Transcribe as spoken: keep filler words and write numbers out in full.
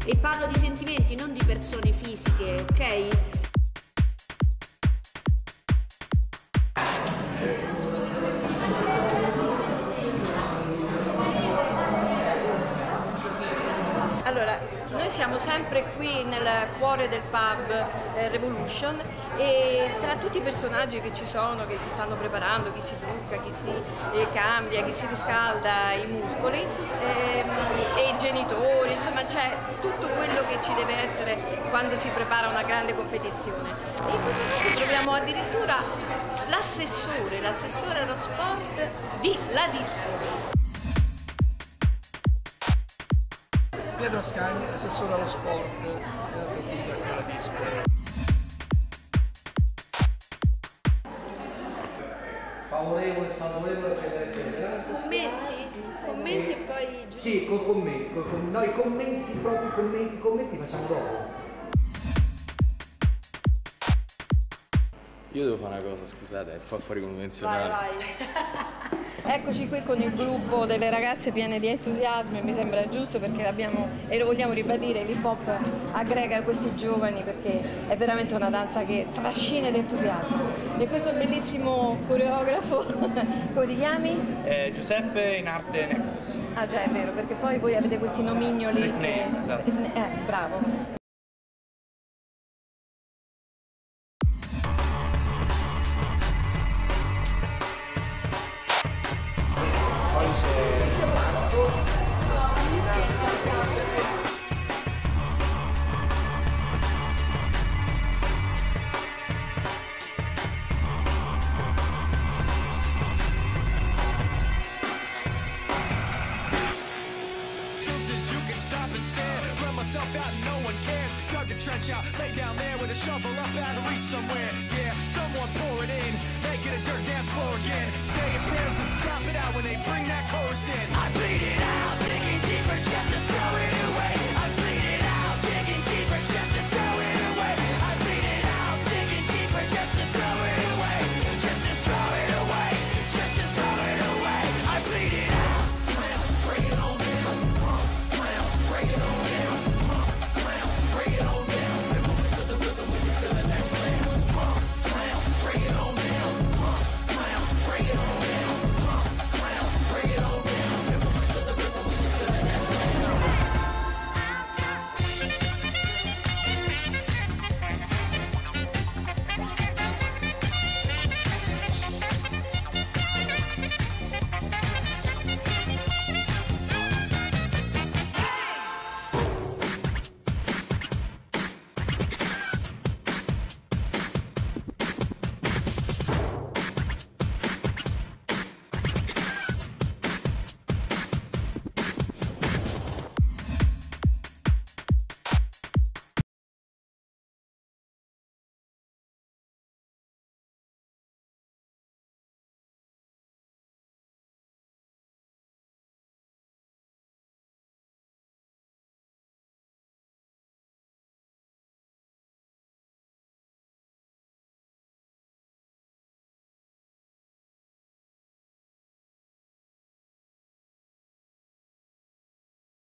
E parlo di sentimenti, non di persone fisiche, ok? Allora, noi siamo sempre qui nel cuore del pub eh, Revolution e tra tutti i personaggi che ci sono, che si stanno preparando, chi si trucca, chi si eh, cambia, chi si riscalda i muscoli ehm, e i genitori, insomma c'è tutto quello che ci deve essere quando si prepara una grande competizione. E in questo caso troviamo addirittura l'assessore, l'assessore allo sport di Ladispoli. Pietro Ascagni, assessore allo sport e all'atletica della Ladispoli. Favorevole, sfavorevole, eccetera, eccetera. Commenti? Commenti e poi giudizi? Sì, con commenti. Con, no, i commenti, proprio i commenti, i commenti facciamo dopo. Io devo fare una cosa, scusate, è fuori convenzionale. Vai, vai. Eccoci qui con il gruppo delle ragazze piene di entusiasmo e mi sembra giusto perché abbiamo e lo vogliamo ribadire, l'hip hop aggrega questi giovani perché è veramente una danza che trascina ed entusiasma. E questo bellissimo coreografo, come ti chiami? Eh, Giuseppe in arte Nexus. Ah già, è vero, perché poi voi avete questi nomignoli. Street name, esatto. Eh, bravo. Myself out and no one cares. Dug the trench out, lay down there with a shovel up out of reach somewhere. Yeah, someone pour it in, make it a dirt dance floor again. Say your prayers and stop it out when they bring that chorus in. I bleed it out.